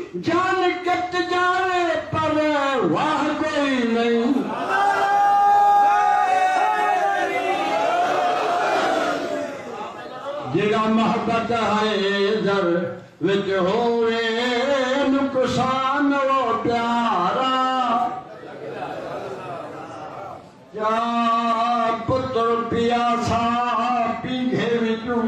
जान कट जाए पर वाह कोई नहीं। जेड़ा मोहब्बत है दर विच होवे नुकसान वो प्यारा। या पुत्र पियासा पीघे विचू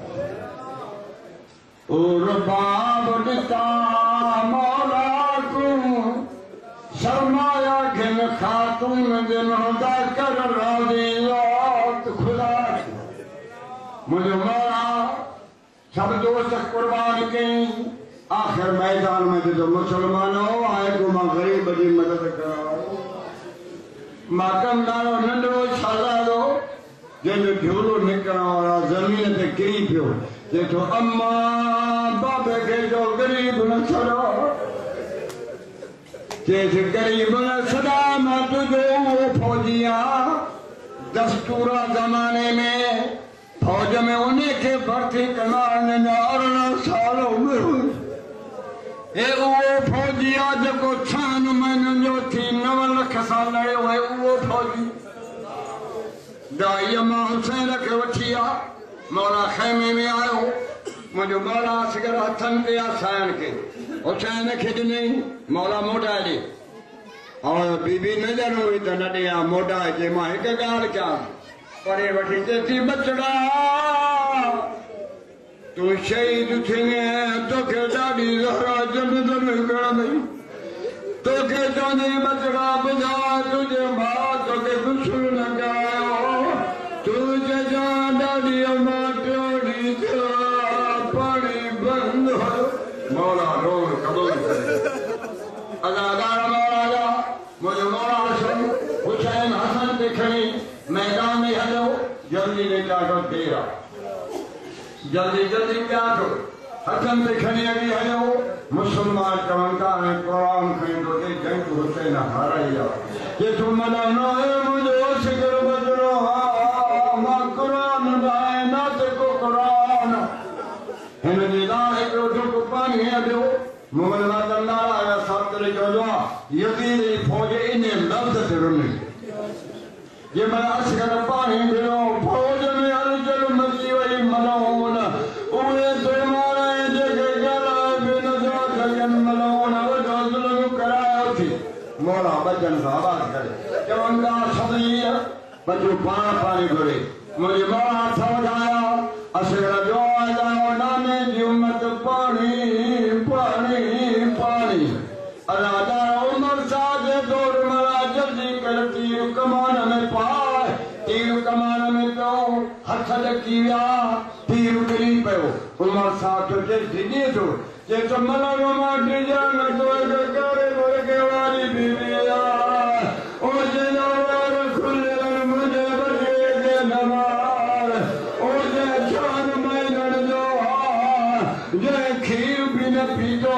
और बाब दिता मौला को शर्माया घिन खातून दिन होता कर राजी खुदा। मुझे मौला सब दोस्त कुर्बान कई आखिर मैदान में जो मुसलमानों आए को मां गरीब की मदद करो। माकम दारो नंढो शालारो जैसे झूलो निकल वाला जमीन पे गिरी पियो जेठो अम्मा बाबे के जो गरीब न छड़ो जैसे गरीब न सदा मैं तुझो फौजिया दस्तूरा जमाने में फौज में उन्हें के भर्ती करने में 18 साल उम्र ए वो फौजिया जो 6 महीने जो थी 9 लाख साल लड़े हुए वो फौजी दाई अम्मा हुसैन के वठिया मौला खेमे में आयो मुझे मौला असगर हथन पे हुसैन के हुसैन के नहीं मौला मोटा दी और बीबी नजर हुई तो न दिया मोटा जे मां एक गाल क्या परे वठी जेती बचड़ा तू शहीद थिए तो के दादी जहरा जन्नत में कर नहीं तो के जाने बचड़ा बुझा तुझे मां तो के दुश्मन न गायो तुझे जान दादी अम्मा टोड़ी जा पानी बंद हो मौला रोड कबूल करे अज़ादार मौला मुझे मौला हुसैन हसन के खड़ी मैदान में हलो जल्दी ले जाकर तेरा जल्दी जल्दी क्या तो हसन पे खड़ी अभी हलो मुसलमान कमंदा है कुरान खरीदो के जंग हुसैन हारा या ये तुम मनाना है मुझे शिकर बजरो मां कुरान बाय ना ते को कुरान इन दिला एक रोटो पानी है दो मोहम्मद अल्लाह आया सब तेरे जो यकीन फौज इन्हें लफ्ज से रुने ये मैं असगर पानी दिलो फौज में अलजल मजी वही मलौन उन्हें तो मारे जगह गला बिन जात लगन मलौन वो जुल्म कराया थी मौला बचन आवाज करे जवंगा सदिया बच्चों पानी भरे मुझे मौला समझाया असगर जो आया नाने की उम्मत पानी पानी पानी अलादा उमर साद दौर मरा जल्दी कर तीर कमान में पाए तीर कमान में तो हथ लकीया तीर गिरी पे उमर साद के दिए तो जे तो मलंग माटी जान तो करे बोल के वाली बीबिया ओ जनावर खुले मुझे बजे के नमार ओ जे जान में नड़ जो जे खीर बिन पीतो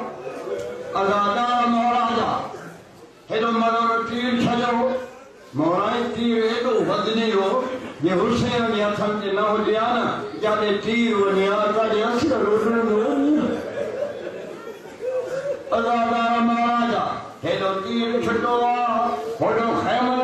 अलादा महाराजा हेलो मगर तीर छजो मोराई तीर एडो वजनी हो ये हुसैन या थन न हो गया ना जाने तीर और नियार का जे असर रोजनो अलादा महाराजा हेलो तीर छटो होडो खैमन